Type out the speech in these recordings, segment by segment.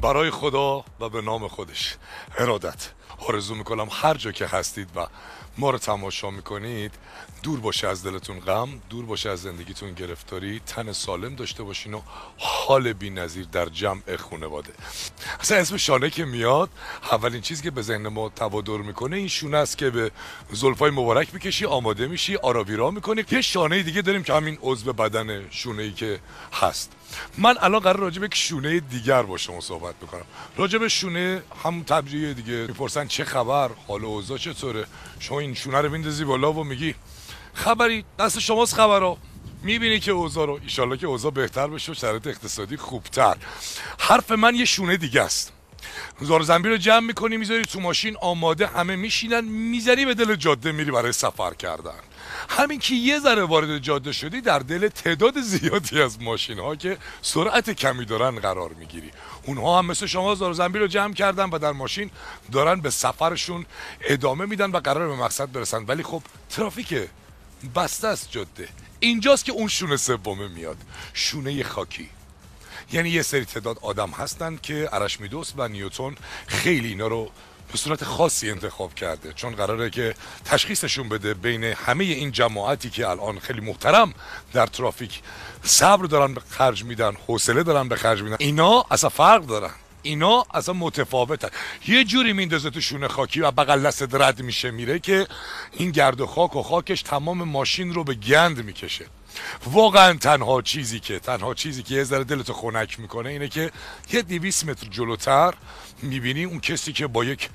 برای خدا و به نام خودش ارادت آرزو میکنم هر جا که هستید و ما رو تماشا میکنید دور باشه از دلتون غم، دور باشه از زندگیتون گرفتاری، تن سالم داشته باشین و حال بی نظیر در جمع خانواده. اصلا اسم شانه که میاد اولین چیزی که به ذهن ما تبادر میکنه این شونه است که به زلفای مبارک میکشی، آماده میشی، آراویرا میکنی. یه شانه دیگه داریم که همین عضو بدن شونه ای که هست. من الان قرار راجع به یک شونه دیگر با شما صحبت میکنم. راجع به شونه هم طبیعیه دیگه، میپرسن چه خبر، حال و اوضاع چطوره، شما این شونه رو میندازی بالا و میگی خبری دست شماست خبرها، میبینی که اوضاع رو، ایشالله که اوضاع بهتر بشه و شرایط اقتصادی خوبتر. حرف من یه شونه دیگه است. زار زنبیل رو جمع میکنی میذاری تو ماشین، آماده همه میشینن، میذاری به دل جاده میری برای سفر کردن. همین که یه ذره وارد جاده شدی در دل تعداد زیادی از ماشین ها که سرعت کمی دارن قرار میگیری. اونها هم مثل شما زار زنبیل رو جمع کردن و در ماشین دارن به سفرشون ادامه میدن و قرار به مقصد برسن. ولی خب ترافیک بسته است جاده. اینجاست که اون شونه سومه میاد، شونه خاکی. یعنی یه سری تعداد آدم هستن که ارشمیدس و نیوتن خیلی اینا رو به صورت خاصی انتخاب کرده، چون قراره که تشخیصشون بده بین همه این جماعتی که الان خیلی محترم در ترافیک صبر دارن به خرج میدن، حوصله دارن به خرج میدن، اینا اصلا فرق دارن، اینا اصلا متفاوتن. یه جوری میندازه تو شونه خاکی و بغل دست رد میشه میره که این گرد و خاک و خاکش تمام ماشین رو به گند میکشه. واقعا تنها چیزی که یه ذره دلتو خنک میکنه اینه که یه 200 متر جلوتر میبینی اون کسی که با یک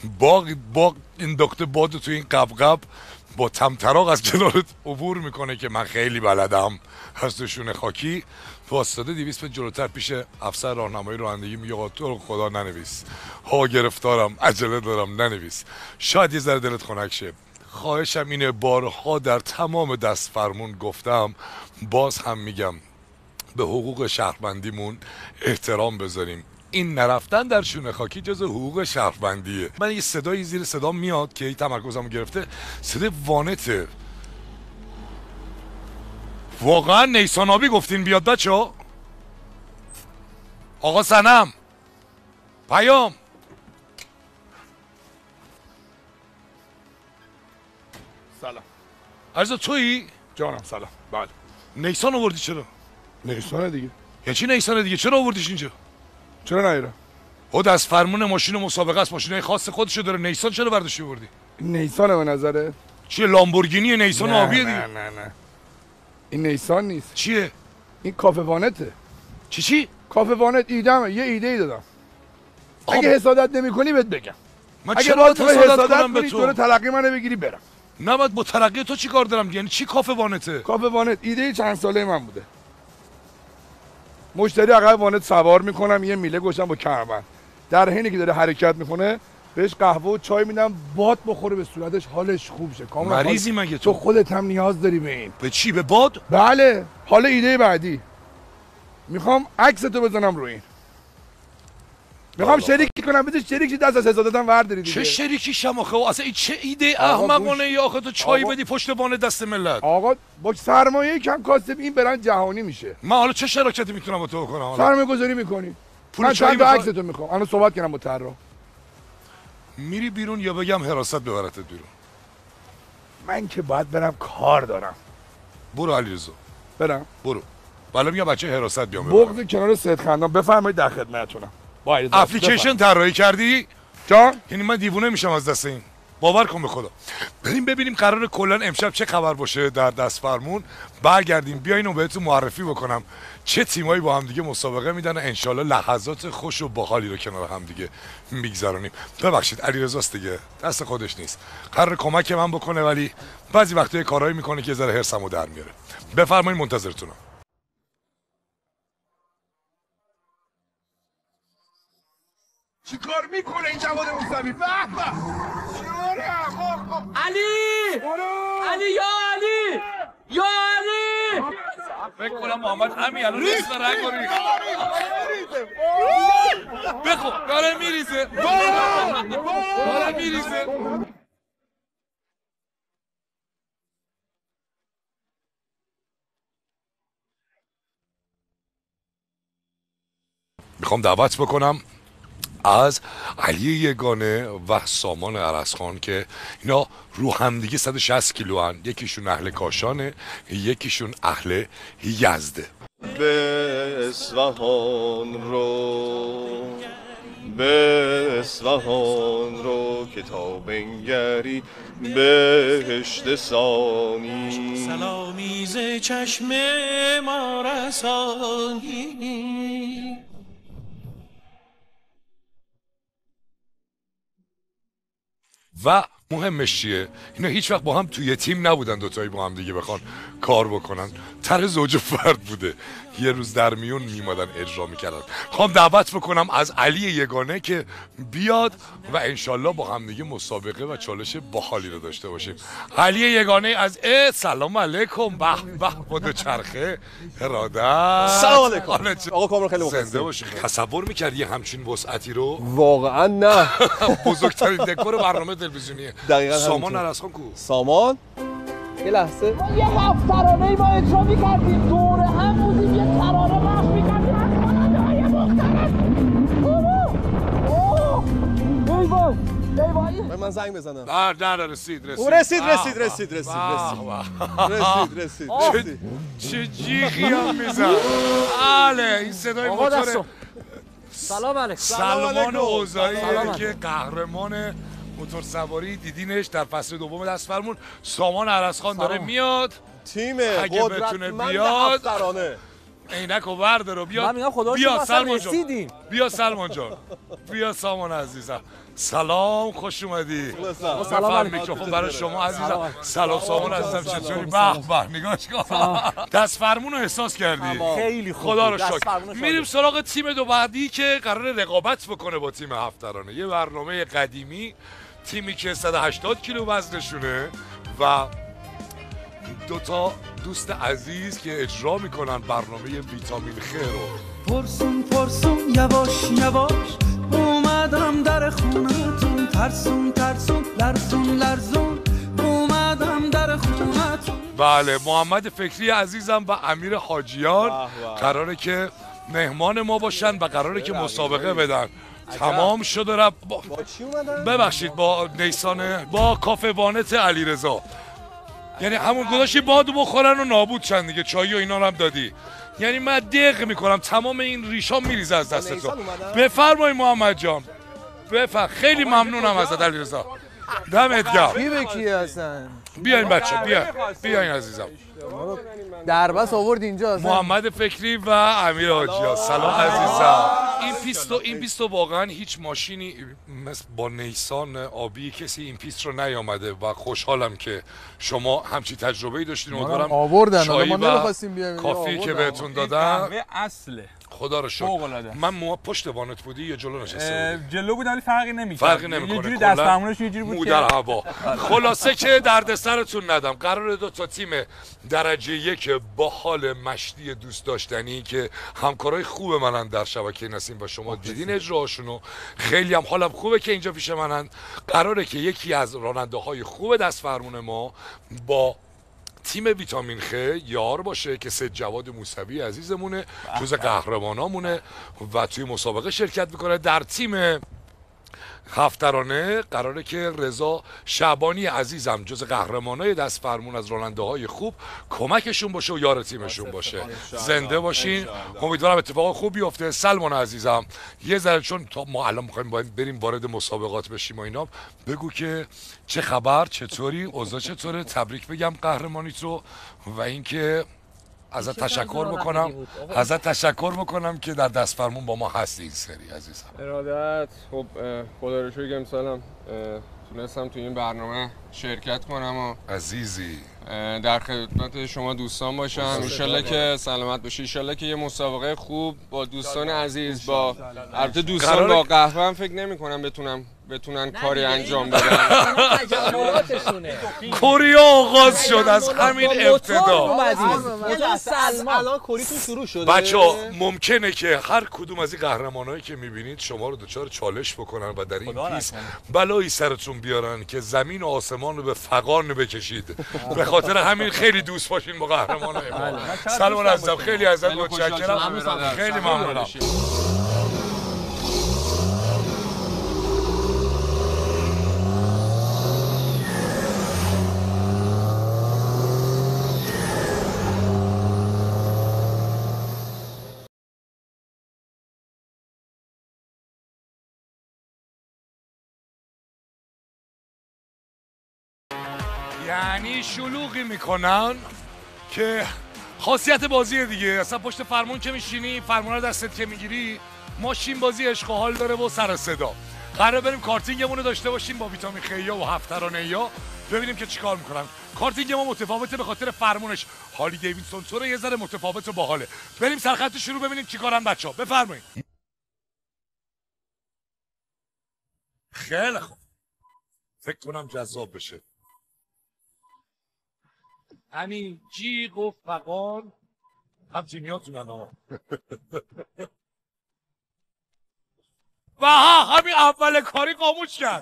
باغ انداخته باد تو این قبقب با تمطراق از کنارت عبور میکنه که من خیلی بلدم هستشون خاکی، واسطه 200 متر جلوتر پیش افسر راهنمایی رانندگی میگه آقا تو رو خدا ننویس، ها گرفتارم، عجله دارم، ننویس. شاید یه ذره دلت خنک شه. خواهشم اینه، بارها در تمام دست فرمون گفتم، باز هم میگم، به حقوق شهروندیمون احترام بذاریم. این نرفتن در شونه خاکی جز حقوق شهروندیه. من یه صدایی زیر صدا میاد که این تمرکزمو گرفته، صدای وانته. واقعا نیسان آبی گفتین بیاد بچه؟ آقا سنم پیام سلام. عرض تویی؟ جانم سلام. بله. نیسان آوردی چرا؟ نیسانه دیگه. یعنی چی نیسانه دیگه؟ چرا آوردیش اینجا؟ چرا نیرم؟ خود از فرمون ماشین مسابقه است، ماشینای خاص خودشو داره. نیسان چرا برداشتی آوردی؟ نیسانه به نظره؟ چیه لامبورگینی نیسان آبیه دیگه؟ نه این نیسان نیست. چیه؟ این کافه وانته. چی؟ کافه وانت ایدمه، یه ایده ای دادم. اگه حسادت نمی‌کنی بهت بگم. من اگه چرا باید حسادت کنم به تو؟ تلقی منو بگیری برم. نباید با ترقی تو چی کار دارم؟ یعنی چی کافه وانته؟ کافه وانت ایده چند ساله من بوده. مشتری عقب وانت سوار میکنم، یه میله گوشم با کمربند، در حینی که داره حرکت میکنه بهش قهوه و چای میدم، باد بخوره به صورتش، حالش خوب شه. کاملا مریضی مگه تو خودت هم نیاز داری به این. به چی؟ به باد؟ بله. حالا ایده بعدی میخوام عکس تو بزنم روی این، میخوام شریکی کنم، بده شریکی دست از حسادتم ورداری دیگه. چه شریکی شم آخه؟ اصلا این چه ایده احمقانه ای آخه؟ تو چای بدی پشت وان دست ملت. آقا با سرمایه کم کاسب این برند جهانی میشه. من حالا چه شراکتی میتونم با تو بکنم؟ سرمایه گذاری میکنی. پول من چای چند تا عکس تو میخوام. الان صحبت کردم با طراح. میری بیرون یا بگم حراست ببرتت بیرون؟ من که باید برم، کار دارم. برو علیرضا برم. برو. بالا میگم بچه حراست بیام. بغض کنار سید خندان. بفرمایید در خدمتتونم. اپلیکیشن طراحی کردی؟ جان؟ یعنی من دیوونه میشم از دست این. باور کن به خدا. بریم ببینیم قرار کلا امشب چه خبر باشه در دست فرمون. برگردیم بیاین و بهتون معرفی بکنم چه تیمایی با هم دیگه مسابقه میدن و انشالله لحظات خوش و باحالی رو کنار هم دیگه میگذرونیم. ببخشید علیرضاست دیگه، دست خودش نیست. قرار کمک من بکنه ولی بعضی وقتا کارایی میکنه که ذره هرسمو در میاره. بفرمایید منتظرتونم. چی کار میکنه این جواد موسوی؟ به به علی! علی یا علی! یا علی! فکر کنم محمد همین الان ریز رنگ رو ریخت. بخو داره میریزه. داره میریزه. میخوام دعوت بکنم از علی یگانه و سامان عرضخان که اینا رو همدیگه 160 کیلو هن. یکیشون اهل کاشانه، یکیشون اهل یزده. به اصفهان رو، به اصفهان رو که تا بنگری بهشت ثانی، سلامی ز چشم ما رسانی. و مهمش چیه؟ اینا هیچ وقت با هم توی تیم نبودن، دوتایی با هم دیگه بخوان کار بکنن. طرح زوج فرد بوده، یه روز در میون میمادن اجرا میکردن. خواهم دعوت بکنم از علی یگانه که بیاد و انشالله با هم دیگه مسابقه و چالش باحالی رو داشته باشیم. علی یگانه از سلام علیکم. به به با چرخه ارادت. سلام علیکم آقا کامران، خیلی مخلصیم. زنده باشی. تصور میکردی همچین وسعتی رو؟ واقعا نه. بزرگترین دکور برنامه تلویزیونیه. دقیقاً سامان عرضخان کو؟ سامان یه لحظه یه 7 ترانه‌ای ما اجرا می‌کردیم، دور هم بودیم، یه ترانه پخش می‌کردیم از خواننده‌های مختلف. ای وای به من زنگ بزنم. نه رسید. چه جیغی هم میزن. بله این صدای موتور سلام علیکم. سلمان اوزایی که قهرمان موتور سواری دیدینش در فصل دوم دست فرمون. سامان عرضخان داره میاد. تیم اگه بتونه بیاد عینکو بردار و بیاد. بیا سلمان جان، بیا سلمان جان، بیا سامان عزیزم. سلام، خوش اومدی. سلام. میکروفون برای شما عزیزم. سلام سامان عزیزم، چطوری؟ به به نگاهش کن. دست فرمون رو احساس کردی؟ خیلی خوب. خدا رو شکر. میریم سراغ تیم دو بعدی که قرار رقابت بکنه با تیم 7 ترانه. یه برنامه قدیمی، تیمی که 180 کیلو وزنشونه و دوتا دوست عزیز که اجرا میکنن برنامه ویتامین خ رو. پرسون یواش اومدم در خونتون، ترسون لرزون اومدم در خونتون. بله، محمد فکری عزیزم و امیر حاجیان قراره که مهمان ما باشن و قراره که مسابقه بدن. تمام شد و با چی اومدن؟ ببخشید با نیسان، با کافه وانت علیرضا. یعنی همون گذاشتی بادو بخورن و نابود چند دیگه، چایی و اینا هم دادی. یعنی من دق میکنم تمام این ریشا میریزه از دست تو. بفرمایید محمد جان، خیلی ممنونم ازت علیرضا. دمت گرم. کی به کی هستن؟ بیاین بچه، بیاین عزیزم. دربست آورد اینجا هستن. محمد فکری و امیر حاجیان. سلام عزیزم. این پیستو واقعا هیچ ماشینی مثل با نیسان آبی کسی این پیست رو نیامده و خوشحالم که شما همچی تجربه‌ای داشتین. امیدوارم آوردن، ما چایی و نمی‌خواستیم بیایم. کافی که بهتون دادن. قهوه اصله. خدا رو شکر. من پشت وانت بودی یا جلو نشسته بودی؟ جلو بودم ولی فرقی نمی‌کنه. یه جوری دست فرمونش یه جوری بود که در هوا. خلاصه که دردسرتون ندم. قراره دو تا تیم درجه یک با حال مشتی دوست داشتنی که همکارای خوب منن در شبکه نسیم و شما دیدین اجراشونو، خیلی هم حالم خوبه که اینجا پیش منن. قراره که یکی از راننده‌های خوب دست فرمون ما با تیم ویتامین خ یار باشه که سید جواد موسوی عزیزمونه، جز قهرمانامونه و توی مسابقه شرکت میکنه. در تیم 7 ترانه قراره که رضا شعبانی عزیزم جز قهرمانای دست فرمون از راننده‌های خوب کمکشون باشه و یار تیمشون باشه. زنده باشین، امیدوارم اتفاق خوب بیفته. سلمان عزیزم یه ذره چون تا ما الان می‌خوایم بریم وارد مسابقات بشیم و اینا، بگو که چه خبر، چطوری، اوضاع چطوره، تبریک بگم قهرمانیت رو و اینکه ازت تشکر بکنم که در دست فرمون با ما هستی این سری عزیزم. ارادت. خب خدا رو شکر امسالم تونستم تو این برنامه شرکت کنم و عزیزی در خدمت شما دوستان باشم. انشالله که سلامت باشی، انشالله که یه مسابقه خوب با دوستان عزیز، با البته دوستان با قهوه هم فکر نمی کنم بتونن کاری انجام بدن. کوریا آغاز شد از همین ابتدا. الان کوریتون شروع شده. بچه‌ها ممکنه که هر کدوم از این قهرمانایی که می‌بینید شما رو دچار چالش بکنن و در این پیس بلایی سرتون بیارن که زمین و آسمان رو به فغان بکشید. به خاطر همین خیلی دوست باشین با قهرمانای ما. سلام عزیزم، خیلی ازت متشکرم. خیلی ممنونم. یعنی شلوغی میکنن که خاصیت بازی دیگه. اصلا پشت فرمون که میشینی، فرمون رو دستت که میگیری، ماشین بازی عشق و حال داره و سر صدا. قراره بریم کارتینگمون رو داشته باشیم با ویتامین خیا و هفت ترانه‌یا، ببینیم که چیکار میکنن. کارتینگ ما متفاوته به خاطر فرمونش. هالی دیویدسون تو یه ذره متفاوت و باحاله. بریم سرخط شروع ببینیم چیکارن بچه‌ها. بفرمایید. خیلی خوب. فکر کنم جذاب بشه. همین جیغ و فقان هم تیمیاتونن ها. و همین اول کاری خاموش کرد.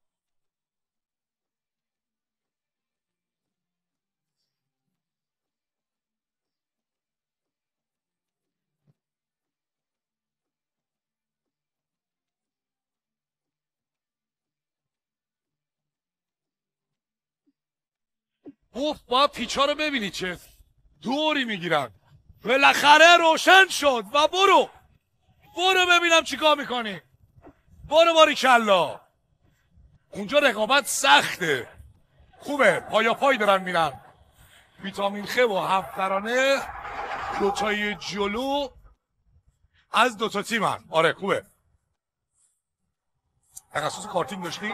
اوف با پیچا رو ببینی چه دوری میگیرن. بالاخره روشن شد و برو ببینم چیکار میکنی. برو باریکلا. اونجا رقابت سخته. خوبه پایا پای دارن میرن. ویتامین خ و هفت ترانه دوتای جلو از دوتا تیمن. آره خوبه. تخصص کارتینگ داشتی؟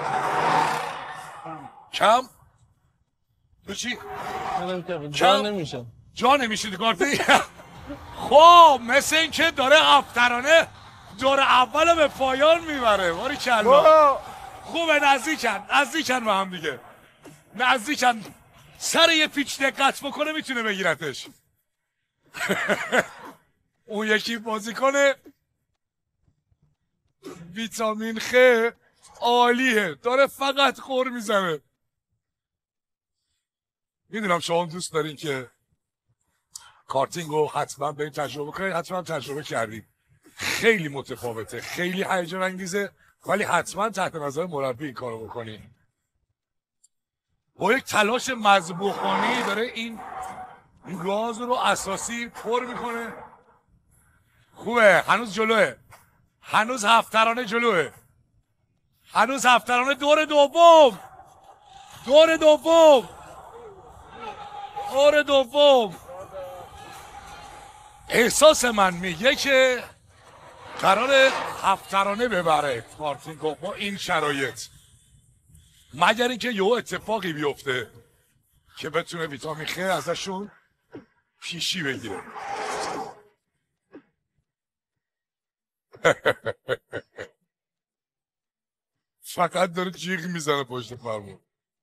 کم؟ تو چی؟ جا نمیشه. جا نمیشه تو کارتینگ؟ خب مثل این که داره هفت ترانه دور اول به پایان میبره. باریکلا. خوبه نزدیکن با هم دیگه. نزدیکن. سر یه پیچ دقت بکنه میتونه بگیرتش. اون یکی بازیکن ویتامین خ عالیه. داره فقط خور میزنه. میدونم شما دوست دارین که کارتینگ رو حتما به این تجربه کنید. حتما تجربه کردیم. خیلی متفاوته. خیلی هیجان انگیزه. ولی حتما تحت نظر مربی این کارو بکنید. با یک تلاش مذبوحانه‌ای داره این گاز رو اساسی پر میکنه. خوبه. هنوز جلوه. هنوز هفت ترانه جلوه. هنوز هفت ترانه. دور دوم. احساس من میگه که قرار هفت ترانه ببره کارتینگو با این شرایط. مگر اینکه یه اتفاقی بیفته که بتونه ویتامین خ ازشون پیشی بگیره. فقط داره جیغ میزنه پشت فرمون.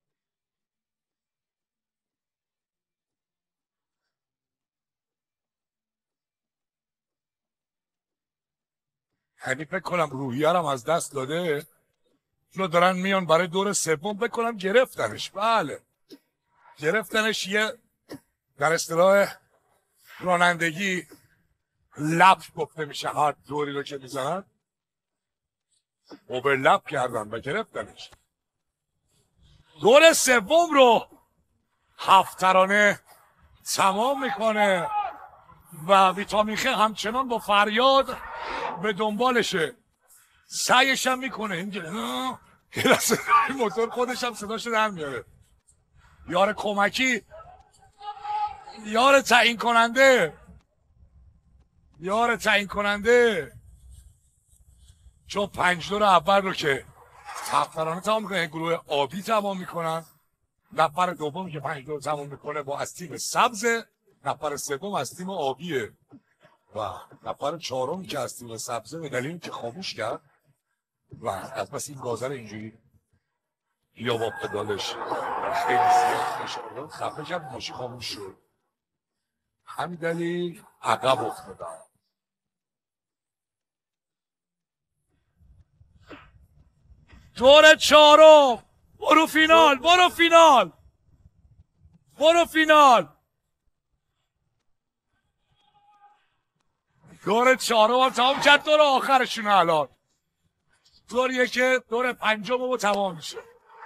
یعنی فکر کنم روحیه هم از دست داده. اینو دارن میان برای دور سوم. بکنم گرفتنش. بله گرفتنش. یه در اصطلاح رانندگی لپ گفته میشه هر دوری رو که میزنن. اوورلپ کردن و گرفتنش. دور سوم رو هفت ترانه تمام میکنه و ویتامین خ همچنان با فریاد به دنبالشه. سعیش هم میکنه. اینجا موتور خودش هم صداشو در میاره. یار کمکی، یار تعیین کننده. چون 5 دور اول رو که هفت ترانه تمام میکنه، گروه آبی تمام میکنن. نفر دوم که 5 دور تمام میکنه با از تیم سبز. نفر سوم از تیم آبیه و نفر چهارم که از تیم سبزه به دلیلی که خاموش کرد و از بس این گازر اینجوری یا با پدالش خیلی زیاد میشه خفه کرد، ماشین خاموش شد. همین دلیل عقب افتادن. دور چهارم. برو فینال. دور چهارم هم تمام کرد. دور آخرشونه الان. دوریه که دور پنجم رو تمام میشه.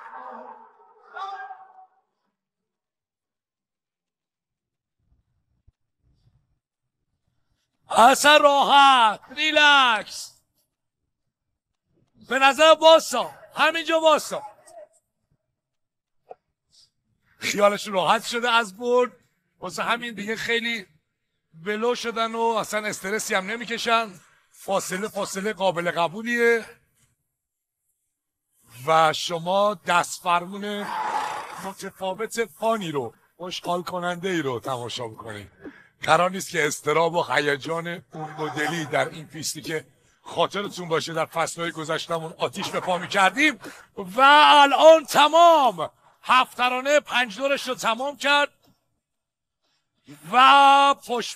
اصلا راحت ریلکس. به نظر باسا همینجا باسا. خیالش راحت شده از برد، واسه همین دیگه خیلی ولو شدن و اصلا استرسی هم نمیکشن. فاصله قابل قبولیه و شما دست فرمون متفاوت فانی رو، خوشحال کننده ای رو تماشا میکنید. قرار نیست که اضطراب و هیجان اون مدلی در این پیستی که خاطرتون باشه در فصلهای گذشتمون آتیش به پا میکردیم و الان تمام. 7 ترانه 5 دورش رو تمام کرد و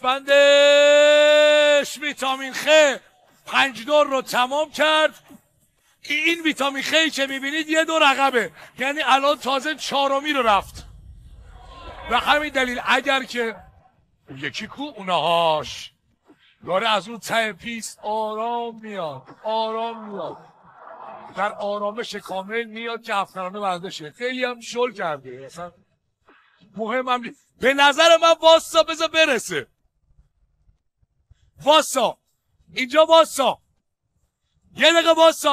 پشتبندش ویتامین خ 5 دور رو تمام کرد. این ویتامین خی که میبینید یه دور عقبه، یعنی الان تازه 4می رو رفت. و همین دلیل اگر که یکی کو اونهاش داره از اون ته پیست آرام میاد در آرامش کامل میاد که 7 ترانه بردشه. خیلی هم شل کرده، اصلا مهم هم نیست به نظر من. واسا بذار برسه، واسا اینجا، واسا یه دقیقه،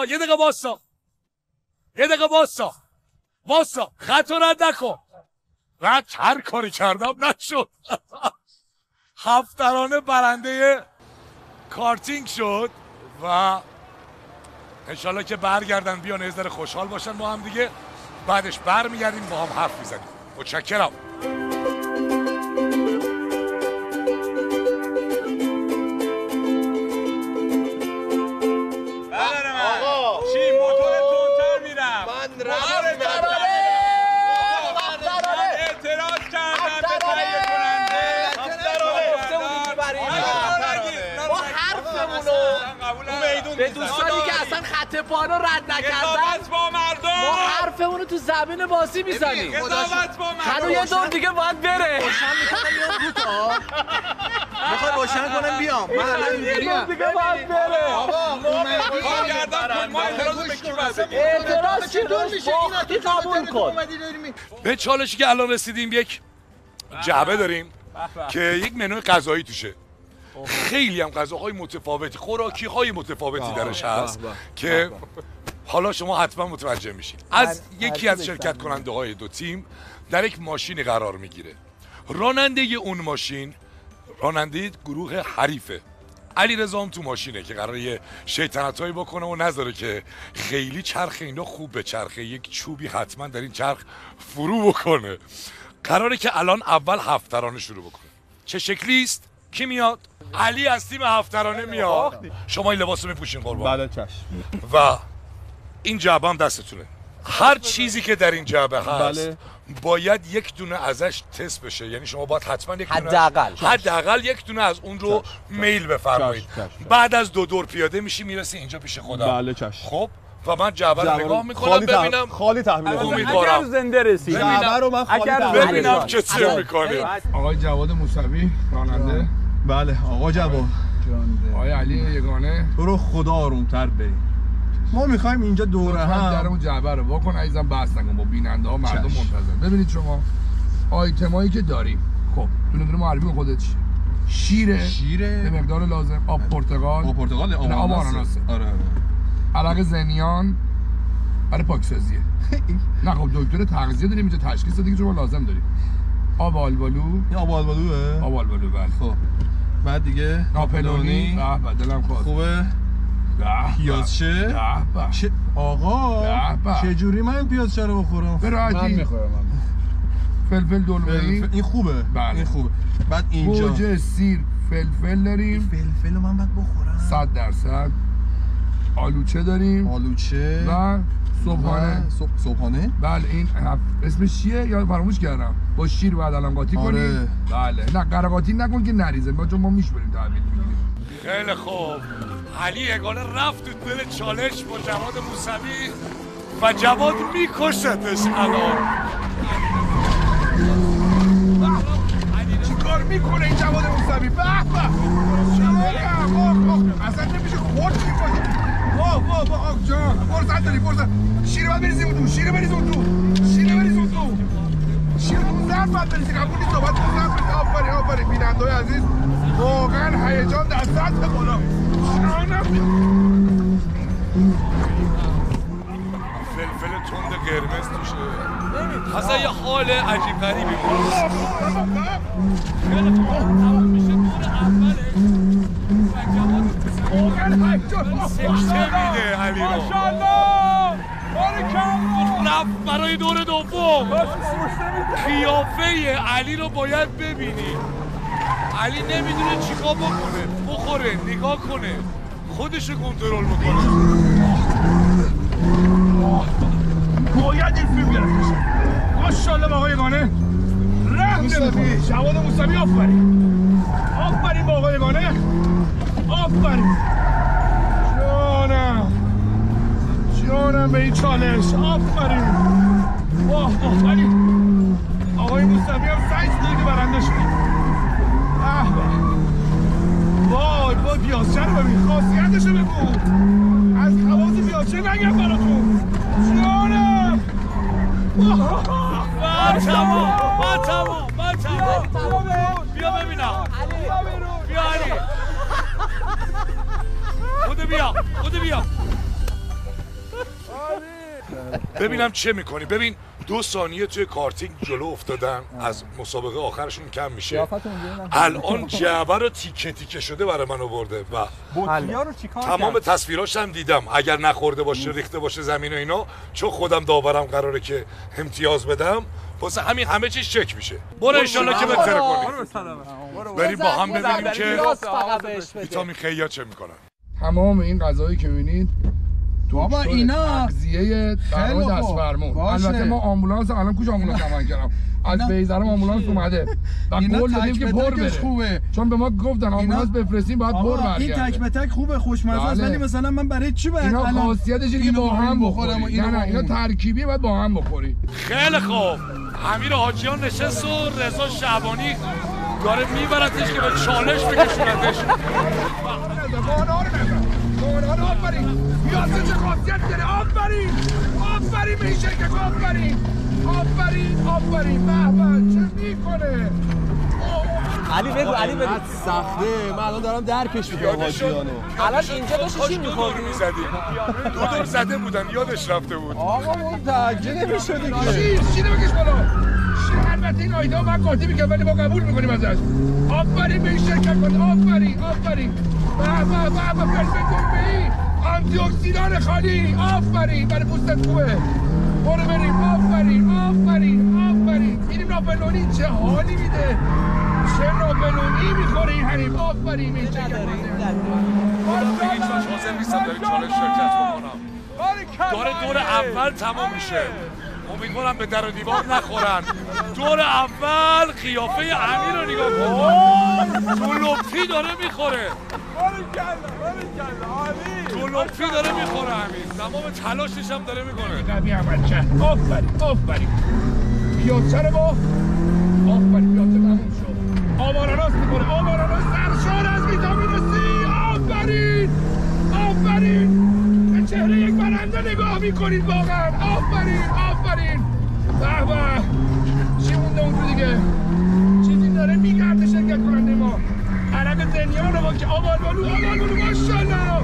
واسا خط رو رد نکن. رد هر کاری کردم نشد. 7 ترانه برنده کارتینگ شد و انشالله که برگردن بیان یه ذره خوشحال باشن با هم دیگه. بعدش برمیگردیم با هم حرف میزنیم. متشکرم. به دوستانی که اصلا خط پا رو رد نکردن، با مردم ما حرفمون رو تو زمین باسی میزنیم. قضاوت با مردم. هنو یه دور دیگه باید بره. روشن میکنم بیام رو تا میخوای روشن کنم بیام. من الان اینجوریم دیگه باید بره. ما اعتراض به کی باید بگیم؟ اعتراض چی دوست باختی قبول کن. به چالشی که الان رسیدیم یک جعبه داریم که یک منوی غذایی توشه. خیلی هم غذاهای متفاوتی، خوراکی های متفاوتی درش هست که حالا شما حتما متوجه میشید. از یکی از شرکت کننده های 2 تیم در یک ماشینی قرار میگیره. راننده اون ماشین راننده گروه حریفه. علیرضا هم تو ماشینه که قراره شیطنتایی بکنه و نذاره که خیلی چرخ اینا خوب به چرخه، یک چوبی حتما در این چرخ فرو بکنه. قراره که الان اول 7 ترانه شروع بکنه. چه شکلی است؟ کی میاد؟ علی از تیم 7 ترانه میاد. شما این لباسو میپوشین قربان. بله چشم. و این جعبه هم دستتونه. هر چیزی که در این جعبه هست باید یک دونه ازش تست بشه. یعنی شما باید حتما یک دونه حداقل یک دونه از اون رو میل بفرمایید. بعد از 2 دور پیاده میشی میرسی اینجا پیش خودم. بله چشم. خب و من جعبه رو نگاه میکنم ببینم خالی تحویل امیدوارم اگر زنده رسید جعبه رو من خالی تحویل ببینم که چه میکنی. آقای جواد موسوی راننده. بله آقا جواد. آقای علی یگانه. تو رو خدا آرومتر بریم. ما میخوایم اینجا دوره هم درمون جعبه رو واکن عزیزم، بحث نکن با بیننده ها مردم منتظر. ببینید شما آیتمایی که داریم، خب دونه معرفی کن خودت. شیره به مقدار لازم، آب پرتقال، آب آناناسه، آره عرق زنیان برای پاکسازیه. نه خب دکتر تغذیه داریم اینجا، تشخیص دادی که شما لازم داریم. آب آلبالو. این آب آلبالوه؟ آب آلبالو بله. خب بعد دیگه ناپلونی. به دلم خواست. خوبه؟ پیازچه؟ آقا چه جوری من پیازچه رو بخورم؟ به راحتی. من میخورم. فلفل دلمه‌ای. این خوبه. بله. این خوبه. بعد اینجا گوجه، سیر، فلفل داریم. فلفل رو من باید بخورم. 100%. آلوچه داریم. آلوچه و صبحانه. صبحانه؟ بله. این اسمش چیه؟ یا فراموش کردم. با شیر بعد الان قاطی کنیم. بله. نه قرقاتی نکن که نریزه. چون ما میشوریم تحویل میگیریم. خیلی خوب. علی یگانه رفت تو دل چالش با جواد موسوی و جواد میکشتش الان. چی کار میکنه این جواد موسوی؟ به به اصلا نمیشه خورد چی باشه. واه آق جان فرصت داری فرصت. شیر باید بریزیم اون تو. شیر اون ظرف باید بریزیم. قبول نیست صحبت کن. آفرین بیننده های عزیز، واقعا هیجان در سطح بالا. فلفل تند قرمز توشه. اصلا یه حال عجیب غریبی بود. خیلی خوب تمام میشه دور اوله. سکته میده علی رو. ماشاءالله رفت برای دور دوم. قیافه علی رو باید ببینی. علی نمیدونه چیکار بکنه، بخوره، نگاه کنه، خودش رو کنترل بکنه. باید این فیلم گرفتش. ماشاءالله به آقای گانه رحم نمی‌کنه. جواد موسوی آفرین. آفرین به آقای گانه. آفرین. جانم به این چالش. آفرین. واه ولی آقای موسوی هم سعی کرد که برنده شد. وای پیازچه رو ببین، خاصیتش رو بگو. از خواص پیازچه نگم براتون. جانم تمام بیا ببینم. بیا علی خود بیا ببینم چه میکنی. ببین 2 ثانیه توی کارتینگ جلو افتادن، از مسابقه آخرشون کم میشه. الان جعبه رو تیکه تیکه شده برای من آورده و تمام تصویراش هم دیدم. اگر نخورده باشه ریخته باشه زمین و اینا، چون خودم داورم قراره که امتیاز بدم، واسه همین همه چیز چک میشه. برو انشالله که بهتره کنی. بریم با هم ببینیم که ویتامین خیاط چه میکنن. تمام این غذایی که میبینید بابا اینا تغذیه برنامه دستفرمون. البته ما آمبولانس الان کجا آمبولانس عمل کردم از بیزرم آمبولانس اومده و قول دادیم که پر بره خوبه. چون به ما گفتن آمبولانس بفرستیم باید پر برگرده. این تک به تک خوبه خوشمزه است، ولی مثلا من برای چی باید اینا خاصیتش اینه که با هم بخوری. نه اینا ترکیبیه باید با هم بخوری. خیلی خوب. امیر حاجیان نشست و رضا شعبانی داره میبرتش که به چالش بکشونتش. آفرین یاسه چه خاصیت داره. آفرین به این شرکت. آفرین به چه میکنه. علی بگو سخته. من الان دارم درکش میکنم حاجیانو. الان اینجا داشتی چی می‌خوردی؟ دو دور زده بودن یادش رفته بود. آقا متوجه نمی‌شد دیگه. شیر بکش بالا. شیر البته این آیدا من قاطی میکنم ولی ما قبول میکنیم ازش. آفرین به این شرکت کن. آفرین. به گربه‌ای آنتی اکسیدان خالی. آفرین برای پوستت خوبه. برو بریم. آفرین. این ناپلونی چه حالی میده. چه ناپلونی میخوره این حریف. آفرین این شرکت کنه. هیچ وقت حاضر نیستم داری چالش شرکت بکنم. دور اول تمام میشه. امیدوارم به در و دیوار نخورن. دور اول قیافه امیر رو نگاه کن. تو لپی داره میخوره. امیر. تمام تلاشش هم داره میکنه. قوی عمل کرد. آفرین. پیازچه رو با آفرین پیازچه تموم شد. آواراناس میکنه. آواراناس سرشار از ویتامین سی. آفرین. به چهره یک برنده نگاه میکنید واقعا. آفرین. به چی مونده اون تو دیگه؟ چیزی داره میگرده شرکت کننده ما. عرق زنیان رو با که آوالبالو ماشاءالله.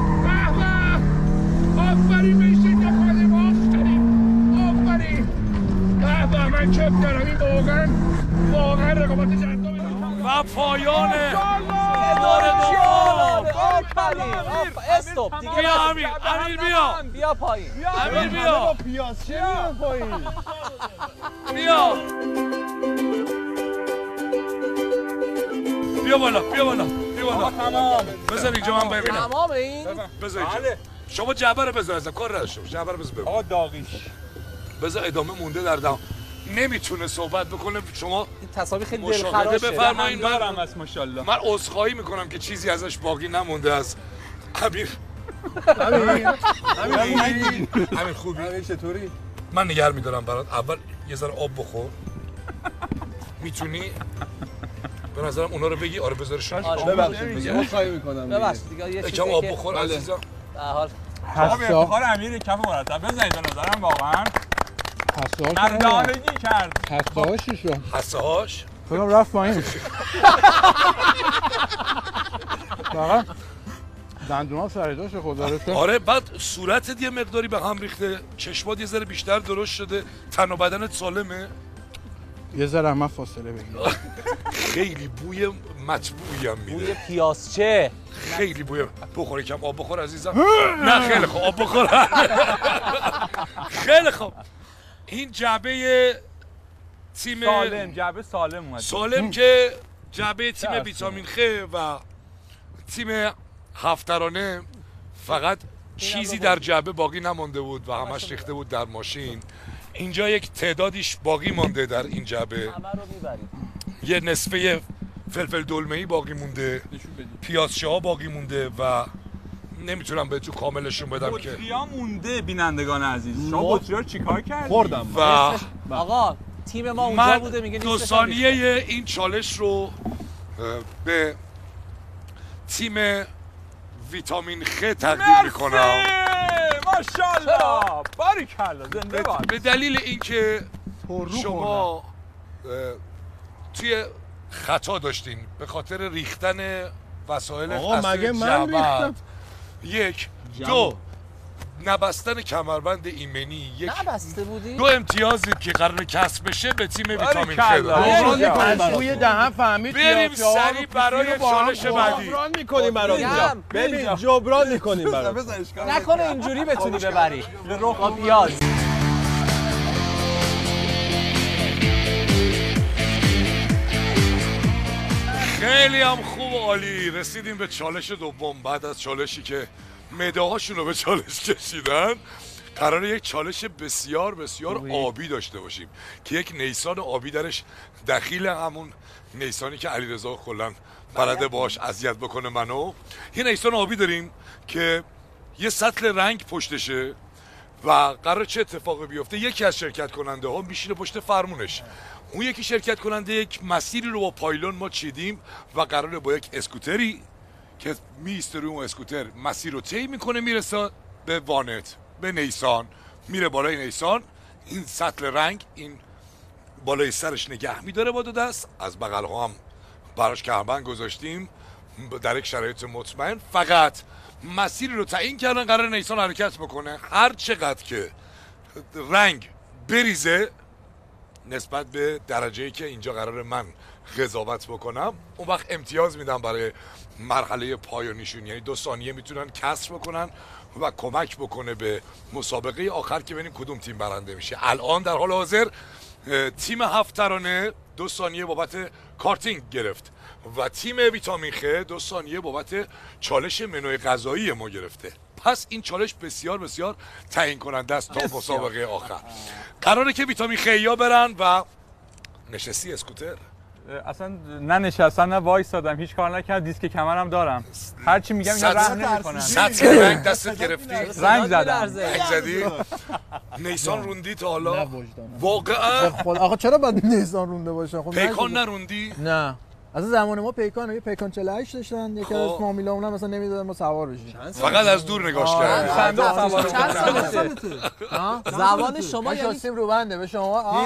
به آفرین به این شرکت کننده ما. آفرین. به من کپ دارم. این واقعا رقابت جذابی و پایان دور دوم. استاپ دیگه. بیا امیر بیا پایین. امیر بیا. پیازچه میاد پایین. بیا بالا. تمام. بذار اینجا من ببینم. تمام این. بذار اینجا. شما جعبه رو بذار ازم کار نداشته. جعبه رو بذار. آقا داغیش. بذار ادامه مونده در دام. نمیتونه صحبت بکنه. شما این تصاویر خیلی مشاهده دلخراشه. بفرمایید. دارم از ماشاءالله. من عذرخواهی میکنم که چیزی ازش باقی نمونده از امیر خوبی؟ امیر چطوری؟ من نگه میدارم برات. اول یه ذره آب بخور. میتونی؟ به نظرم اونا رو بگی. آره بذارشون. ببخشید عذرخواهی میکنم. ببخشید دیگه یه چیزی یکم آب بخور عزیزم. به هر حال افتخار امیر کف مرتب بزنید. به نظرم واقعا مردانگی کرد. حسهاش فکرم رفت پایین. واقعا دندونا سر جاشه خدا رو شکر. آره بعد صورتت یه مقداری به هم ریخته، چشمات یه ذره بیشتر درشت شده، تن و بدنت سالمه. یه ذره من فاصله بگیر. خیلی بوی مطبوعی هم میده. بوی پیازچه. خیلی بوی. بخور یکم آب بخور عزیزم. نه خیلی خوب آب بخور. خیلی خوب. این جعبه تیم سالم، جعبه سالم اومد. سالم که جعبه تیم ویتامین خ و تیم هفترانه فقط چیزی در جعبه باقی نمانده بود و همش ریخته بود در ماشین. اینجا یک تعدادیش باقی مانده در این جعبه. یه نصفه فلفل دلمه‌ای باقی مونده، پیازچه ها باقی مونده و نمیتونم به تو کاملشون بدم که بطریا مونده. بینندگان عزیز شما بطریا رو چیکار کردید؟ خوردم و آقا تیم ما اونجا بوده میگه من 2 ثانیه این چالش رو به تیم ویتامین خ تقدیم میکنم. ماشاءالله باریکلا زنده باد. به دلیل اینکه شما توی خطا داشتین به خاطر ریختن وسایل مگه من ریختم؟ 1 2 نبستن کمربند ایمنی. نبسته بودی؟ 2 امتیازی که قرار کسب بشه به تیم ویتامین خ. توی دهن فهمید. بریم سریع برای چالش بعدی. جبران میکنیم برای اینجا. ببین جبران میکنیم برای. نکنه اینجوری بتونی ببری. با پیاز. خیلی هم خوب و عالی. رسیدیم به چالش دوم. بعد از چالشی که مداهاشون رو به چالش کشیدن قراره یک چالش بسیار بسیار آبی داشته باشیم که یک نیسان آبی درش دخیل همون نیسانی که علیرضا کلا بلده باش اذیت بکنه منو. یه نیسان آبی داریم که یه سطل رنگ پشتشه و قراره چه اتفاقی بیفته. یکی از شرکت کننده ها میشینه پشت فرمونش، اون یکی شرکت کننده یک مسیری رو با پایلون ما چیدیم و قراره با یک اسکوتری که میسته روی اون اسکوتر مسیر رو طی میکنه میرسه به وانت، به نیسان، میره بالای نیسان. این سطل رنگ این بالای سرش نگه میداره با 2 دست، از بغل ها هم براش کمربند گذاشتیم در یک شرایط مطمئن. فقط مسیری رو تعیین کردن قرار نیسان حرکت بکنه. هر چقدر که رنگ بریزه نسبت به درجه‌ای که اینجا قرار من قضاوت بکنم اون وقت امتیاز میدم برای مرحله پایانیشون. یعنی 2 ثانیه میتونن کسر بکنن و کمک بکنه به مسابقه آخر که ببینیم کدوم تیم برنده میشه. الان در حال حاضر تیم هفترانه 2 ثانیه بابت کارتینگ گرفت و تیم ویتامین خ 2 ثانیه بابت چالش منوی غذایی ما گرفته. پس این چالش بسیار بسیار تعیین کننده است تا مسابقه آخر. قراره که ویتامین خ یا برن و نشستی اسکوتر. اصلا نه نشستم نه وایسادم، هیچ کار نکردم، دیسک کمرم دارم. هر چی میگم اینا رحم نمیکنن. سطح رنگ دستت گرفتی؟ رنگ زدم. رنگ زدی؟ نیسان روندی تا حالا؟ واقعا؟ آقا چرا باید نیسان رونده باشه؟ پیکان نروندی؟ نه. از زمان ما پیکان 48 داشتن، یکی از فامیلامون هم مثلا نمیدادن ما سوار بشیم. فقط از دور نگاش کردن. چند سالته؟ زبان شما یعنی شاستیم رو بنده به شما.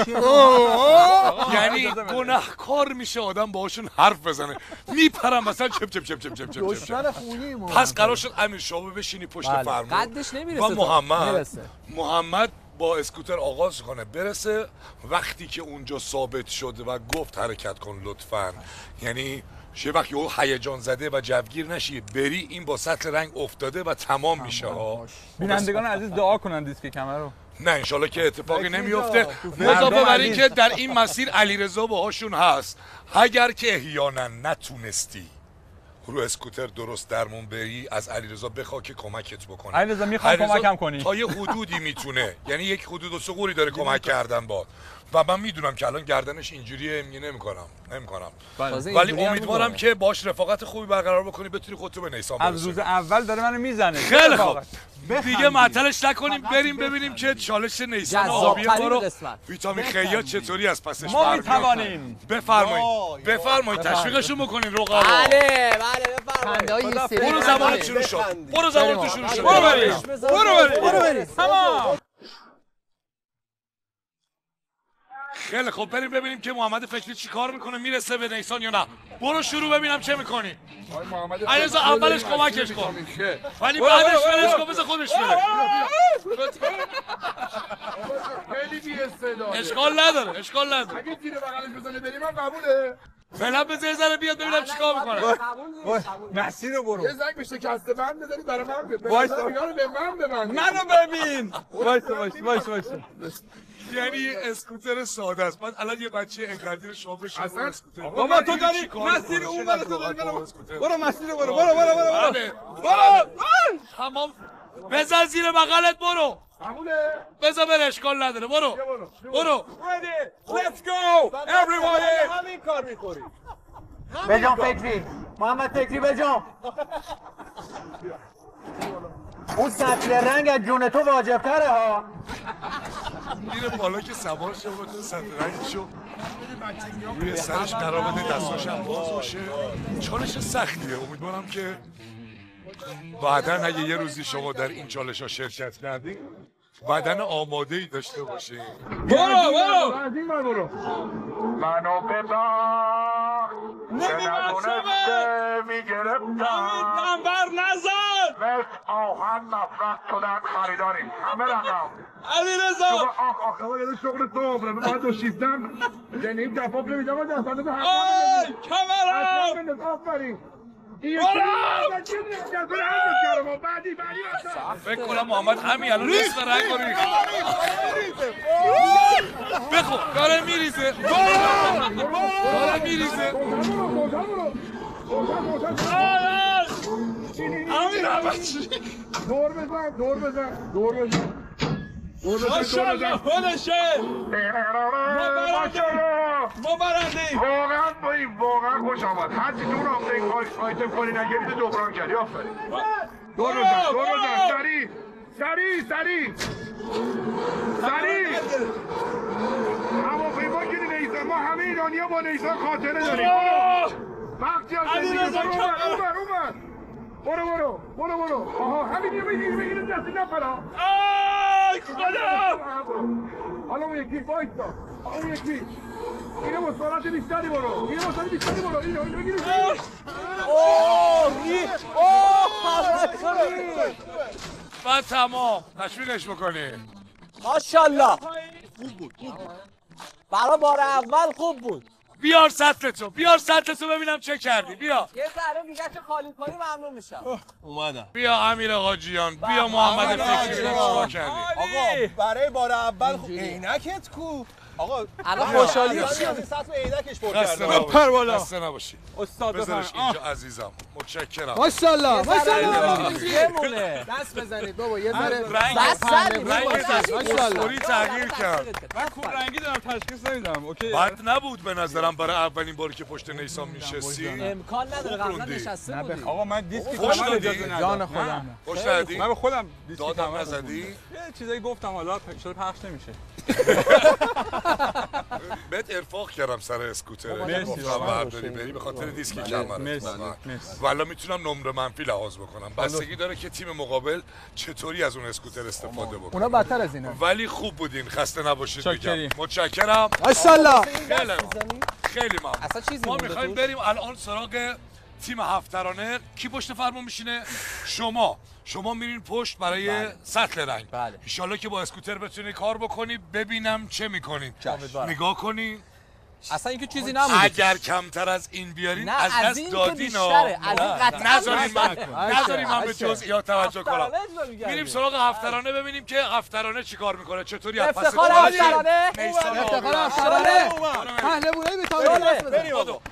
یعنی گناهکار میشه آدم باهاشون حرف بزنه. میپرم مثلا چپ چپ چپ چپ چپ چپ. دشمن خونی ما. پس قرار شد امیر شاه بشینی پشت فرمون. قدش نمیرسه. و محمد با اسکوتر آغاز کنه برسه. وقتی که اونجا ثابت شد و گفت حرکت کن لطفاً، یعنی یه وقتی او هیجان زده و جوگیر نشی بری این با سطل رنگ افتاده و تمام میشه ها. بینندگان عزیز دعا کنن دیسک کمر رو. نه انشالله که اتفاقی نمیفته. اضافه بر این که در این مسیر علیرضا باهاشون هست. اگر که احیانا نتونستی رو اسکوتر درست درمون بری از علیرضا بخوا که کمکت بکنه. علیرضا میخوام کمکم کنی. تا یه حدودی میتونه، یعنی یک حدود و ثغوری داره کمک کردن با و من میدونم که الان گردنش اینجوریه نمیکنم. ولی امیدوارم که باش رفاقت خوبی برقرار بکنی بتونی خودتو به نیسان برسونی. از روز اول داره منو میزنه. خیلی خوب. دیگه معطلش نکنیم بریم ببینیم که چالش نیسان آبی ما رو ویتامین خ چطوری از پسش ما میتوانیم. بفرمایید تشویقشون بکنین رقبا. بله بفرمایید. برو زبانت شروع شد. برو بریم. تمام. خیلی خب بریم ببینیم که محمد فکری چی کار میکنه، میرسه به نیسان یا نه. برو شروع ببینم چه میکنی. علیرضا اولش کمکش کن ولی بعدش ولش کن، بذار خودش بره. خیلی بی‌استعداده. اشکال نداره. اگه زیر بغلش بزنه بریم هم قبوله. فعلا به زلزله بیاد ببینم چیکار میکنه. مسیر رو برو. یه زنگ به شکسته بند بزنید برای من به من ببند. منو ببین. وایس. یعنی اسکوتر ساده است. من الان یه بچه انقدر شما بشه اسکوتر. بابا تو داری مسیر اون برو تو داری برو مسیر برو. تمام. بزن زیر بغلت برو. بزن بره اشکال نداره. برو. Let's go everybody. همین کار می‌کنی. بجام فکری محمد فکری بجام. اون سطل رنگ از جون تو واجب‌تره ها. میره بالا که سوار شه با سطل رنگشو روی سرش قرار بده، دستاش هم باز باشه. چالش سختیه. امیدوارم که بعدن اگه یه روزی شما در این چالش ها شرکت کردین بدن آماده ای داشته باشین. برو از این برو. منو ببر نمی‌دونسته میگرفتم بر نزن. مثل آهن نفرت شدن خریداریم همه رقم. علیرضا آخ یه شغل تو باید دو شیفتم جنیم دفاع نمیدم و دستانه به کامرام آفرین. فکر کنم محمد همین الان نصف رنگ رو ریخت. بخو داره میریزه. دور بزن ماشاءالله خودشه. ما برندیم. واقعا خوش آمد. هرچی دور آیتم کنی نگیرید جبران کردی. آفرین. دور بزن. سریع. هواپیما گیری نیستن. ما همه ایرانی‌ها با نیسان خاطره داریم. وقتی از زندگی برو. آها همین یه بگیرید دستی نپرا. خدا. حالا اون یکی وایسا. اینو با سرعت بیشتری برو. اینو بگیرید. بعد تمام تشویقش بکنی. ماشاءالله برای بار اول خوب بود. بیار سطلتو ببینم چه کردی. بیا یه ذره دیگه خالی کنی ممنون میشم. اومدم. بیا امیر حاجیان. بیا محمد فکری. چیکار کردی؟ آقا برای بار اول خوب. عینکت کو آقا الان خوشحالی سطل عینکش پر خسته کرد. خسته نباشی. استاد بذارش اینجا عزیزم. متشکرم. ماشاءالله دست بزنید بابا یه ذره رنگ تغییر کرد. من کوب رنگی دارم تشخیص نمیدم. اوکی بد نبود به نظرم برای اولین باری که پشت نیسان میشستی. امکان نداره قبلا نشسته بودی. آقا من دیسک خوش کمر دادی؟ اجازه ندادم. جان خودم خوش دادی؟ من به خودم دیسک دادم کمر نزدی؟ یه چیزایی گفتم حالا شده پخش نمیشه. بهت ارفاق کردم سر اسکوتر. گفتم برداری بری به خاطر دیسک کمر. مرسی. والا میتونم نمره منفی لحاظ بکنم. بستگی داره که تیم مقابل چطوری از اون اسکوتر استفاده بکنه. اونا بدتر از اینه. ولی خوب بودین. خسته نباشید میگم. متشکرم. ماشاءالله. خیلی ممنون. اصلا چیزی ما میخوایم بریم الان سراغ تیم هفترانه. کی پشت فرمون میشینه؟ شما میرین پشت برای سطل رنگ. ان شاءالله که با اسکوتر بتونی کار بکنی. ببینم چه میکنین. نگاه کنین. اصلا اینکه چیزی نمونه. اگر کمتر از این بیارین از دست دادین. نذارین من به جزئیات توجه کنم. میریم سراغ هفترانه ببینیم که هفترانه چیکار میکنه. چطوری از پس افتخار هفترانه. اهل بولایی به تاریخ.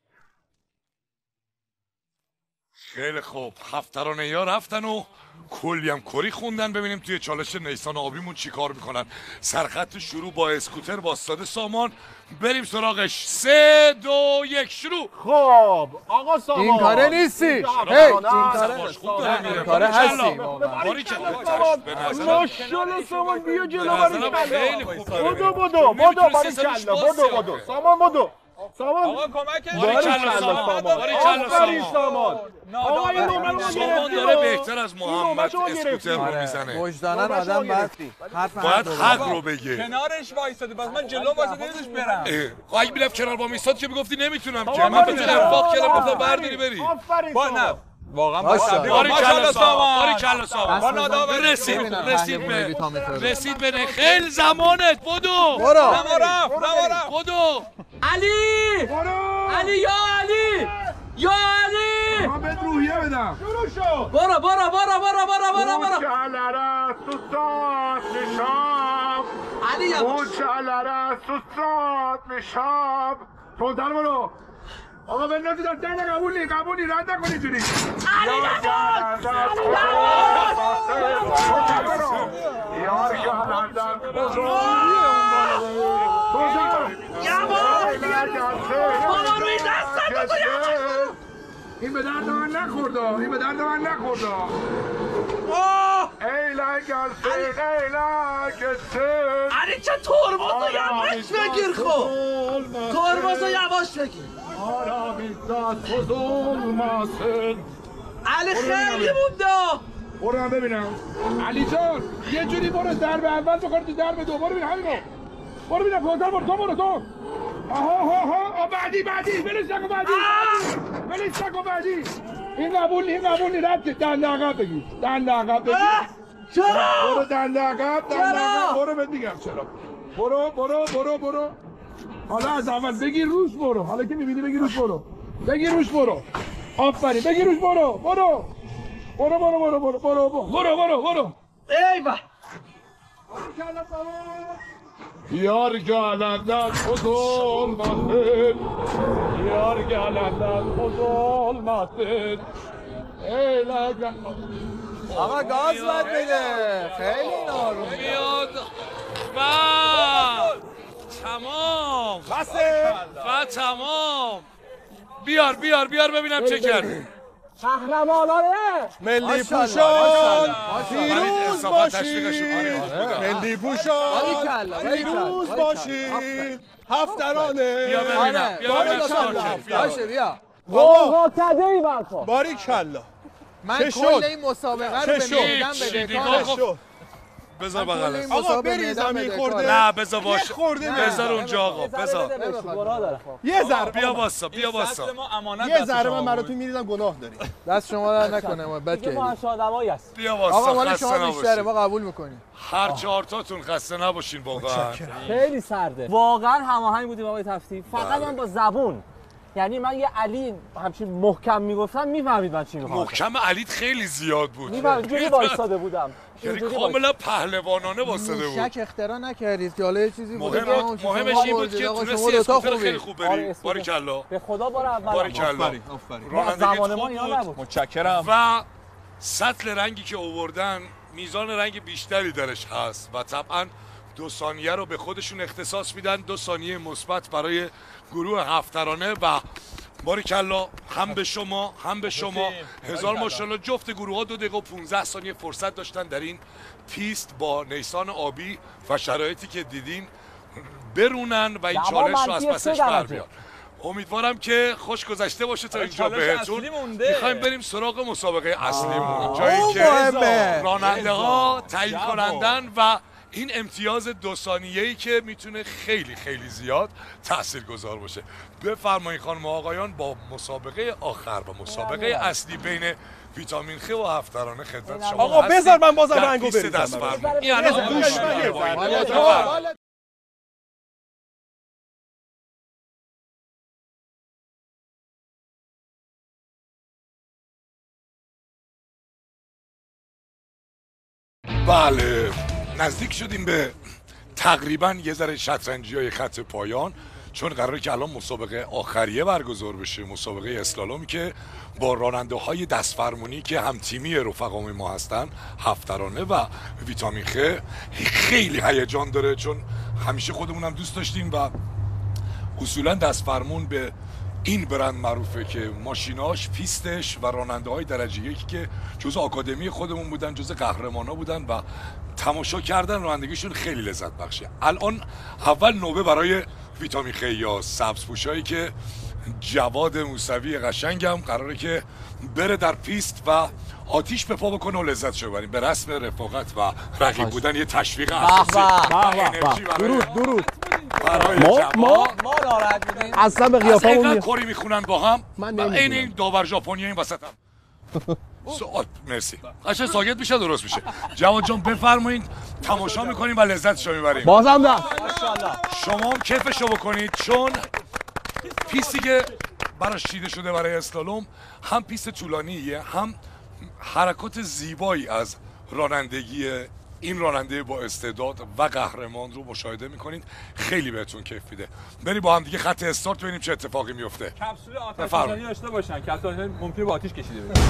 خیلی خوب. هفترانه یا رفتن و کلی هم کری خوندن. ببینیم توی چالش نیسان آبیمون چی کار میکنن. سرخط شروع با اسکوتر واسطه سامان. بریم سراغش. 3 2 1 شروع. خب آقا سامان این کاره نیستی. این کاره هستی. ماشاءالله سامان بیا جلو. بدو باری کلا بدو سامان بدو. سامان آقا کمک باری کلا سامان آقا این نمره رو سامان داره بهتر از محمد اسکوتر رو میزنه. وجدانن آدم باید حق رو بگه. کنارش وایساده بس من جلو وایساده نمیذاش برم. اگه میرفت کنار با میستاد که میگفتی نمیتونم که من به تو انفاق کردم گفتم برداری بری. با نه واقعا باری کلا سامان. باری کلا سامان. با ناداوری رسید به خیلی زمانت بدو. برو. بدو. علی علی یا علی یا علی من بهت روحیه بدم. شروع شد. برو علی تونتر برو. آقا بندازی دست نه قبولی رد نکنی اینجوری. علی این به درد من نخورده. علی چه ترمزو یواش بگیر خب. ترمزو یواش بگیر. علی خیلی مونده. برو هم ببینم. علی جان یه جوری برو درب اول بخور تو درب دو. برو ببین همینو. برو ببینم پوزر برو تو. آها بعدی ولش نکن بعدی. این قبول رد دنده عقب بگیر. چرا؟ برو دنده عقب. برو بهت میگم چرا. برو. حالا از اول بگیر روش برو. حالا که میبینی بگیر روش برو. آفرین بگیر روش برو. ای با یار گلندن خزولمتن ای لگن. آقا گاز باید بده. خیلی نارو بیاد و تمام. بیار ببینم چه کردی. قهرمانانه ملی پوشان پیروز باشید هفترانه. بیا ببینم بیا. قوقاکده ای برکن. باریکلا. من کل این مسابقه رو به میدم بدهکارم. بذار بغلش. آقا بری زمین خورده. نه بذار باشه. بذار اونجا آقا. بذار. یه ذره بیا واسا. یه ذره من براتون میریزم گناه داری. دست شما در نکنه ما بد کردید. ما آدمایی هست. بیا واسا. آقا مال شما بیشتره ما قبول میکنیم. هر چهار تاتون خسته نباشین واقعا. خیلی سرده. واقعا هماهنگ بودیم آقای تفتی. فقط من با زبون. یعنی من یه علی همچین محکم میگفتم میفهمید من چی میخوام. محکم علیت خیلی زیاد بود. میفهمید جوری وایساده بودم. یعنی کاملا پهلوانانه واسطه بود. شک اختراع نکردید که حالا یه چیزی بود. مهمش این بود که تونستی اسکوتر خیلی خوب بری. باریکلا. به خدا بار اول. باریکلا. آفرین. زمان ما اینا نبود. متشکرم. و سطل رنگی که آوردن میزان رنگ بیشتری درش هست و طبعا 2 ثانیه رو به خودشون اختصاص میدن. 2 ثانیه مثبت برای گروه هفترانه و باریکلا هم به شما هزار ماشاءالله. جفت گروه ها 2 دقیقه و 15 ثانیه فرصت داشتن در این پیست با نیسان آبی و شرایطی که دیدین برونن و این چالش رو از پسش بر بیان. امیدوارم که خوش گذشته باشه تا اینجا بهتون. میخوایم بریم سراغ مسابقه اصلیمون، جایی که راننده ها تعیین کنندن و این امتیاز 2 ثانیه‌ای که میتونه خیلی خیلی زیاد تاثیرگذار باشه. بفرمایید خانم و آقایان با مسابقه آخر و مسابقه اصلی بین ویتامین خ و هفترانه خدمت شما. آقا بذار من بازم رنگو بریزم. یعنی بله نزدیک شدیم به تقریبا یه ذره شطرنجی‌های خط پایان، چون قراره که الان مسابقه آخریه برگزار بشه، مسابقه اسلالامی که با راننده‌های دستفرمونی که هم تیمی رفقای ما هستن، هفترانه و ویتامین خ. خیلی هیجان داره چون همیشه خودمون هم دوست داشتیم و اصولا دستفرمون به این برند معروفه که ماشیناش، پیستش و راننده‌های درجه یکی که جزء آکادمی خودمون بودن، جزء قهرمانا بودن و تماشا کردن رانندگیشون خیلی لذت بخشه. الان اول نوبه برای ویتامین خ یا سبزپوشایی که جواد موسوی قشنگم قراره که بره در پیست و آتیش به پا بکنه و لذت ببریم. به رسم رفاقت و رقیب بودن یه تشویق اساسی انرژی درود برای ما ناراحت بودیم اصلا به قیافمون از کاری میخونن با هم. من این این داور ژاپنی این وسط هم سوال. مرسی. قشنگ ساکت میشه درست میشه. جواد جان بفرمایید. تماشا میکنیم و لذتشو میبریم. بازم نه ماشاءالله. شما هم کیفشو بکنید چون پیستی که براش چیده شده برای اسلالوم هم پیست طولانیه هم حرکات زیبایی از رانندگی این راننده با استعداد و قهرمان رو مشاهده میکنید. خیلی بهتون کیف میده. بریم با هم دیگه خط استارت ببینیم چه اتفاقی میفته. کپسول آتش نشانی داشته باشن. کپسول ممکنه با آتش کشیده بشه.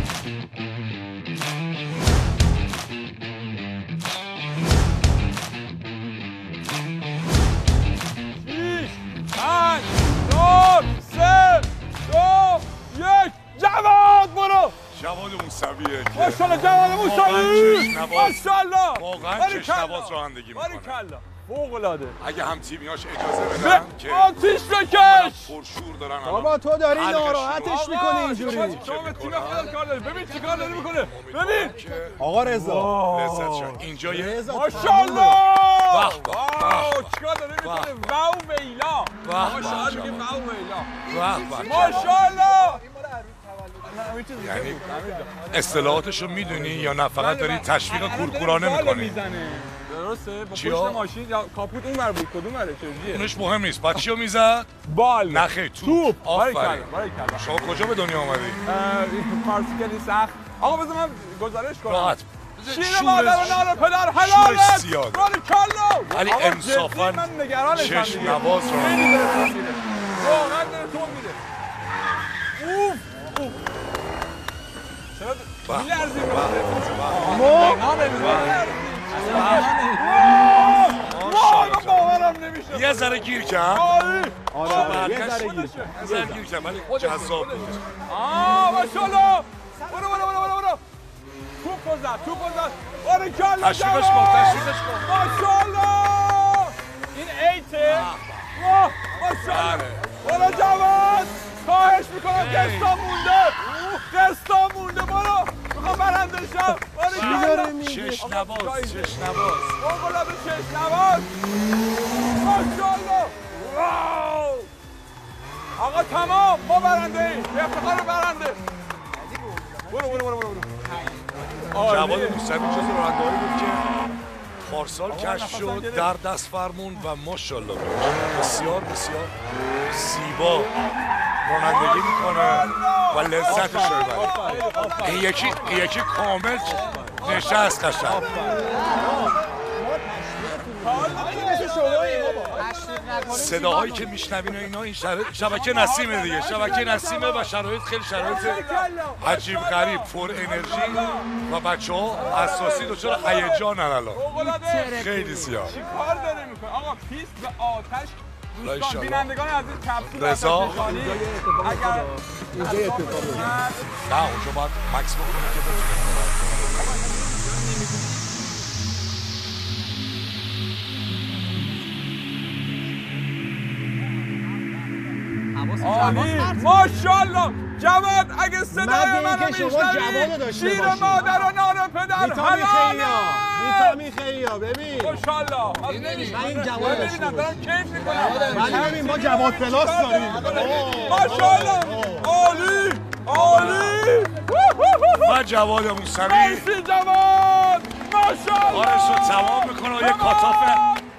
5 4 3 2 1 جواد برو. جواد موسویه که ماشاءالله جواد موسوی ماشاءالله واقعا چشنواز رانندگی میکنه. باریکلا فوق العاده. اگه هم تیمیاش اجازه بدن که آتیش بکش. پرشور دارن. بابا تو داری ناراحتش میکنی اینجوری. شما به تیم خودت کار داری. ببین چیکار داری میکنه. ببین آقا رضا لذت شد. اینجا یه ماشاءالله. واو چیکار داری میکنه. واو ویلا. ماشاءالله میگه واو ویلا. ماشاءالله. یعنی اصطلاحاتشو میدونی یا نه فقط داری تشویق کورکورانه میکنی؟ درسته؟ با پشت ماشین یا کاپوت اون ور بود کدوم وره چجوریه؟ اونش مهم نیست. بعد چیو میزد؟ بال. نه خیلی توپ. آفرین. شما کجا به دنیا اومدی؟ فارسی خیلی سخت. آقا بذار من گزارش کنم. راحت. شیر مادر و نان پدر حلالت. باریکلا. ولی انصافا من نگرانشم. چشنواز رو خیلی داره تون میره. واقعا داره تون میره. اوف. چرا میلرزی؟ باورم نمیشه. یه ذره گیر کرد. آره یه ذره گیر کرد. یه ذره گیر کرد ولی جذاب بود. ماشاءالله. برو. توپ بزن. باریکلا. تشویقش کن. ماشاءالله. این ایته. ماشاءالله. برو جواد. خواهش میکنم قسطا مونده برو. میخوام برنده شم. چشنواز. فوق‌العاده چشنواز. ماشاءالله. واو. آقا تمام ما برنده ایم. به افتخار برنده. برو. جواد موسوی جزو راننده‌هایی بود که پارسال کشف شد در دست فرمون و ماشاءالله بسیار زیبا رانندگی میکنه و لذتش رو میبره. این یکی کامل نشست قشنگ. صداهایی که میشنوین و اینا این شبکه نسیمه دیگه. شبکه نسیمه و شرایط خیلی شرایط عجیب غریب پر انرژی و بچه‌ها اساسی دچار هیجانن الان. خیلی زیاد. چیکار داره میکنه آقا؟ پیست به آتش. دوستان بینندگان از این کپسول رضا اگر اینجا اتفاق نه اونجا باید مکس بکنه که بتونه. عالی ماشاءالله. جواد اگه صدای منو میشنوی شیر مادر و نان پدر حلاله. ویتامین خیا ببین ماشاءالله. این جواد ببینم دارم کیف میکنم. ولی ببین ما جواد پلاس داریم. ماشاءالله. عالی. و جواد موسوی مرسی جواد. ماشاءالله. کارش رو تمام میکنه و یه کاتافه.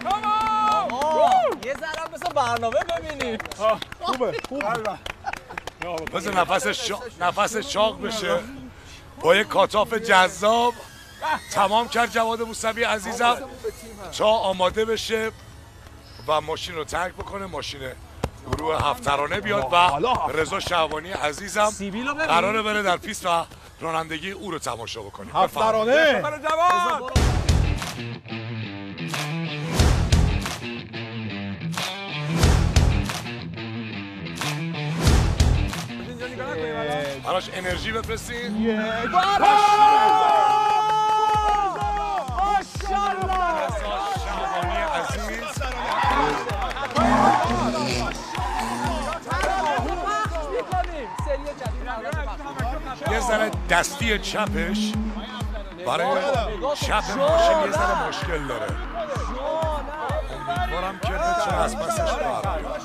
یه ذره مثل برنامه ببینیم. خوبه. بذار نفسش چاق بشه با یه کاتاف جذاب. تمام کرد جواد موسوی عزیزم تا آماده بشه و ماشین رو ترک بکنه. ماشین گروه هفترانه بیاد و رضا شعبانی عزیزم قراره بره در پیست و رانندگی او رو تماشا بکنه. هفترانه براش انرژی بفرستین. ماشاءالله. رضا شعبانی عزیز ذره دستی چپش برای چپ ماشین یه ذره مشکل داره. امیدوارم که بچه از پسش بر بیاد.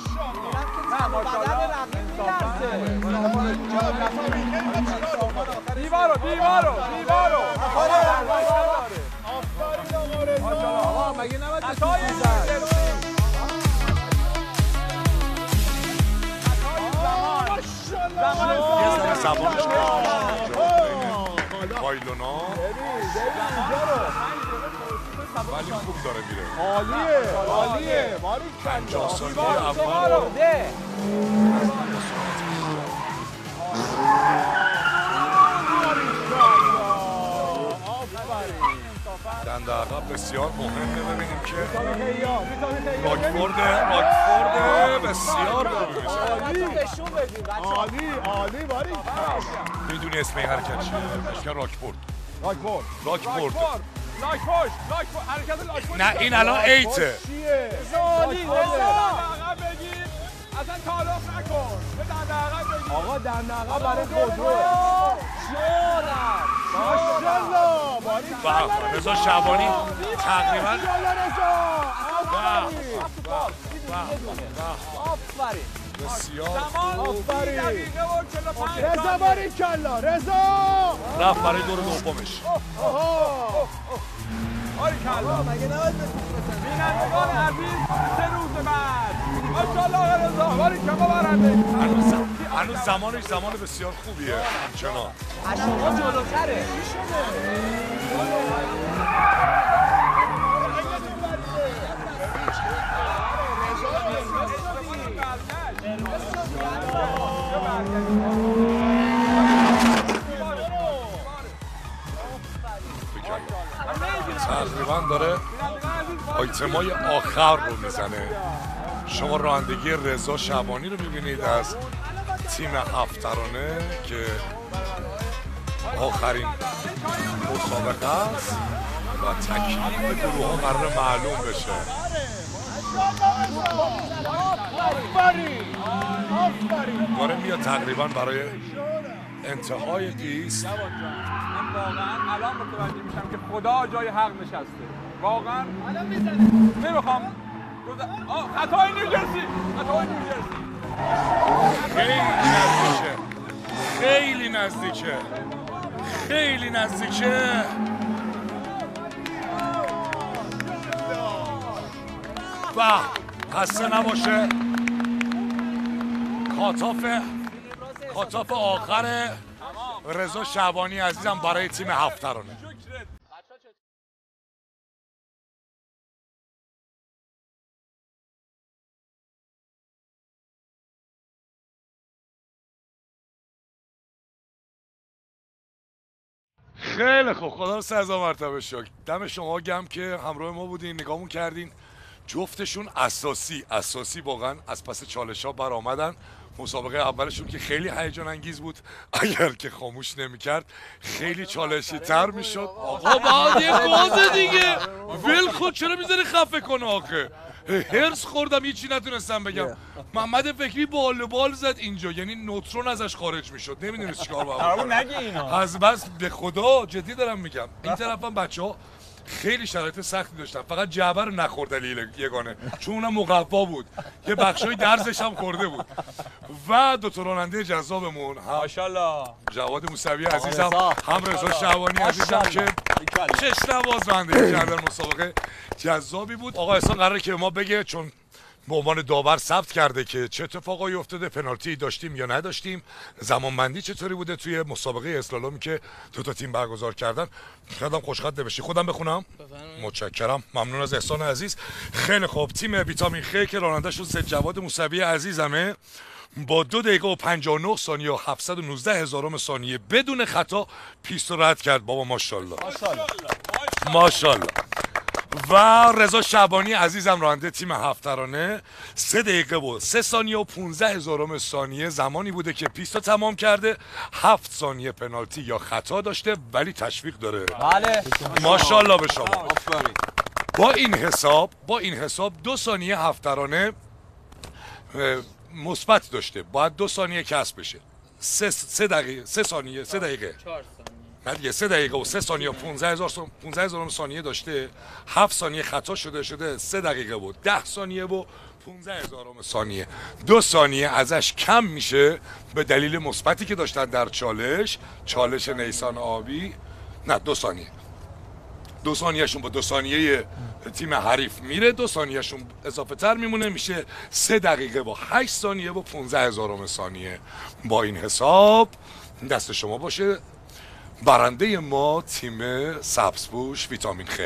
دیوارو مگه نباید یه ذره زبانش پایلونا ولی خوب داره میره. عالیه 50 ثانیه اول دنده عقب بسیار مهمه. ببینیم که راکفورد بسیار عالی باری میدونی اسم این حرکت چیه؟ اشکر راکفورد حرکت لاک نه این الان ایته. اصلا تعارف نکن به دنده عقب بگیر. آقا دنده عقب برای خودروه. ماشاءالله بله رضا شعبانی تقریبا آفرین بسیار رضا باریکلا رضا رفت برای دور دومش. باریکلا مگه نباید بینندگان عزیز 3 روز بعد ماشاءالله رضا باریکلا برنده. هنوز زمانش زمان بسیار خوبیه. همچنان از شما جلوتره. تقریبا داره آیتمای آخر رو میزنه. شما رانندگی رضا شعبانی رو میبینید از تیم هفترانه که آخرین مسابقه است و تکلیف گروه ها قرار معلوم بشه. داره میاد تقریبا برای انتهای پیست. من واقعا الان متوجه میشم که خدا جای حق نشسته. واقعا نمیخوام خطای نیوجرسی خیلی نزدیکه و خسته نباشه. کاتاف آخر رضا شعبانی عزیزم برای تیم هفترانه. خیلی خوب خدا رو 1000 مرتبه شکر. دم شما گم که همراه ما بودین نگاهمون کردین. جفتشون اساسی واقعا از پس چالش ها برآمدن. مسابقه اولشون که خیلی هیجان انگیز بود، اگر که خاموش نمی‌کرد خیلی چالشی تر میشد. آقا بعد یه باز دیگه ول خود چرا میذاری خفه کنه آخه؟ هرس خوردم هیچی نتونستم بگم. محمد فکری بال زد اینجا، یعنی نوترون ازش خارج میشد، نمیدونست چیکار باید نگی اینا. از بس به خدا جدی دارم میگم. این طرفم بچه‌ها خیلی شرایط سختی داشتن، فقط جعبه رو نخورد علی یگانه چون اونم مقوا بود، یه بخشای درزش هم خورده بود. و دو تا راننده جذابمون ماشاءالله جواد موسوی عزیزم هم رضا شعبانی عزیزم که چشنواز رانندگی کردن. مسابقه جذابی بود. آقا احسان قراره که ما بگه چون به عنوان داور ثبت کرده که چه اتفاقایی افتاده، پنالتی داشتیم یا نداشتیم، زمانبندی چطوری بوده توی مسابقه اسلامی که دو تا تیم برگزار کردن. خیلی خوشخط نوشتی، خودم بخونم. متشکرم، ممنون از احسان عزیز. خیلی خوب، تیم ویتامین خ که راننده‌شون سید جواد موسوی عزیزمه با 2 دقیقه و 59 ثانیه و 719 هزارم ثانیه بدون خطا پیست رو رد کرد. بابا ماشاءالله ماشاءالله. و رضا شعبانی عزیزم راننده تیم هفترانه 3 دقیقه و 3 ثانیه و 15 هزارم ثانیه زمانی بوده که پیست رو تمام کرده. 7 ثانیه پنالتی یا خطا داشته ولی تشویق داره. بله ماشاءالله به شما. با این حساب 2 ثانیه هفترانه مثبت داشته، باید 2 ثانیه کسب بشه. 3 دقیقه نه دیگه 3 دقیقه و 3 ثانیه 15,000 ثانیه داشته، 7 ثانیه خطا شده 3 دقیقه و 10 ثانیه و 15,000 ثانیه. 2 ثانیه ازش کم میشه به دلیل مثبتی که داشتن در چالش نیسان آبی. نه 2 ثانیه، 2 ثانیهشون با 2 ثانیه تیم حریف میره، 2 ثانیهشون اضافه تر میمونه، میشه 3 دقیقه و 8 ثانیه و 15,000 ثانیه. با این حساب دست شما باشه، برنده ما تیم سبزپوش ویتامین خ.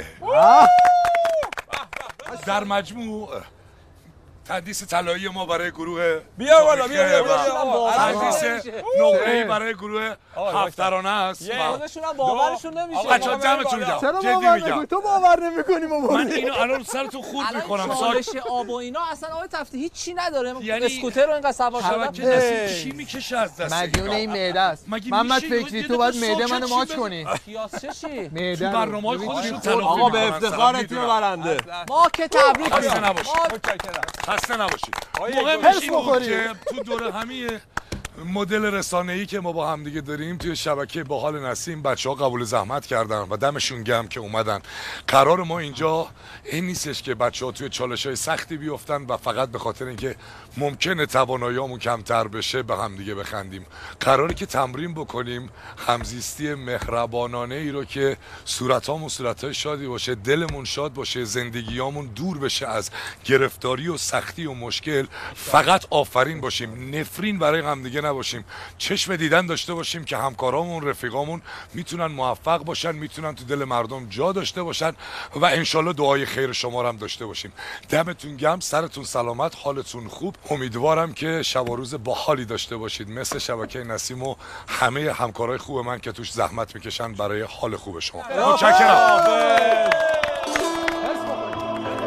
در مجموع تندیس طلایی ما برای گروه بیا بالا تندیس نقره‌ای برای گروه هفترانه است. خودشون هم باورشون نمیشه. بچه‌ها دمتون گرم. چرا جدی باور میگم. نکنی؟ تو باور نمی‌کنی بابا. من اینو الان سرتون خورد میکنم. چالش آب و اینا اصلا آقای تفتی هیچی نداره. یعنی اسکوتر رو اینقدر سوار شدن چی میکشه از دست مدیون این معده است. محمد فکری تو باید معده منو ماچ کنی. کیاسه چی؟ معده برنامه‌های خودشون تلافی آقا به افتخار تیم برنده. ما که تبریک خسته نباشید. خسته نباشید. مهمش این بود که تو دور همه مدل رسانه‌ای که ما با هم دیگه داریم توی شبکه باحال نسیم بچه‌ها قبول زحمت کردن و دمشون گرم که اومدن. قرار ما اینجا این نیستش که بچه‌ها توی چالش‌های سختی بیفتن و فقط به خاطر اینکه ممکنه توانایی‌مون کمتر بشه به هم دیگه بخندیم. قراره که تمرین بکنیم همزیستی مهربانانه ای رو که صورتامون صورت‌های شادی باشه، دلمون شاد باشه، زندگیامون دور بشه از گرفتاری و سختی و مشکل، فقط آفرین باشیم، نفرین برای هم دیگه نباشیم، چشم دیدن داشته باشیم که همکارامون رفیقامون میتونن موفق باشن، میتونن تو دل مردم جا داشته باشن و انشالله دعای خیر شما رو هم داشته باشیم. دمتون گرم، سرتون سلامت، حالتون خوب. امیدوارم که شب و روز باحالی داشته باشید مثل شبکه نسیم و همه همکارای خوب من که توش زحمت میکشن برای حال خوب شما. متشکرم.